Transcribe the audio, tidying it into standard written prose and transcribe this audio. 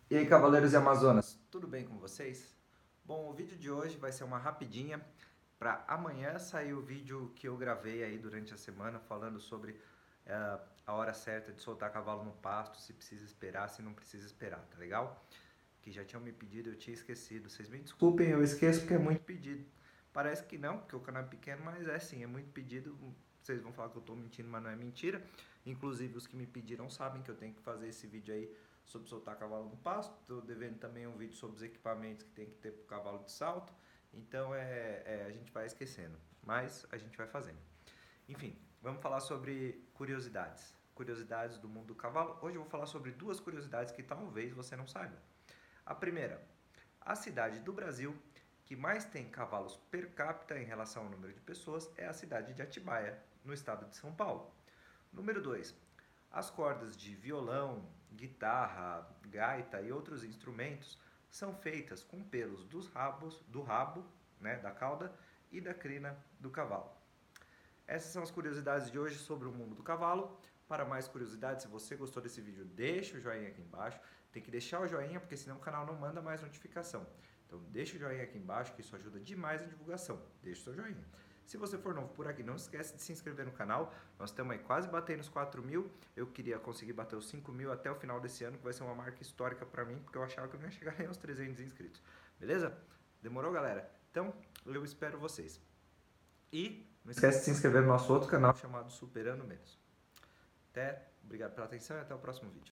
E aí, Cavaleiros e Amazonas, tudo bem com vocês? Bom, o vídeo de hoje vai ser uma rapidinha para amanhã sair o vídeo que eu gravei aí durante a semana falando sobre a hora certa de soltar cavalo no pasto, se precisa esperar, se não precisa esperar, tá legal? Que já tinham me pedido, eu tinha esquecido. Vocês me desculpem, eu esqueço porque é muito pedido. Parece que não, porque o canal é pequeno, mas é sim, é muito pedido. Vocês vão falar que eu tô mentindo, mas não é mentira. Inclusive, os que me pediram sabem que eu tenho que fazer esse vídeo aí sobre soltar cavalo no pasto. Tô devendo também um vídeo sobre os equipamentos que tem que ter pro cavalo de salto. Então, a gente vai esquecendo, mas a gente vai fazendo. Enfim, vamos falar sobre curiosidades. Curiosidades do mundo do cavalo. Hoje eu vou falar sobre duas curiosidades que talvez você não saiba. A primeira, a cidade do Brasil que mais tem cavalos per capita em relação ao número de pessoas é a cidade de Atibaia, no estado de São Paulo. Número 2. As cordas de violão, guitarra, gaita e outros instrumentos são feitas com pelos do rabo, né, da cauda e da crina do cavalo. Essas são as curiosidades de hoje sobre o mundo do cavalo. Para mais curiosidades, se você gostou desse vídeo, deixa o joinha aqui embaixo. Tem que deixar o joinha, porque senão o canal não manda mais notificação. Então deixa o joinha aqui embaixo, que isso ajuda demais na divulgação. Deixa o seu joinha. Se você for novo por aqui, não esquece de se inscrever no canal. Nós estamos aí quase batendo os 4 mil. Eu queria conseguir bater os 5 mil até o final desse ano, que vai ser uma marca histórica para mim, porque eu achava que eu não ia chegar nem aos 300 inscritos. Beleza? Demorou, galera? Então, eu espero vocês. E não esquece de se inscrever no nosso outro canal chamado Superando Menos. Obrigado pela atenção e até o próximo vídeo.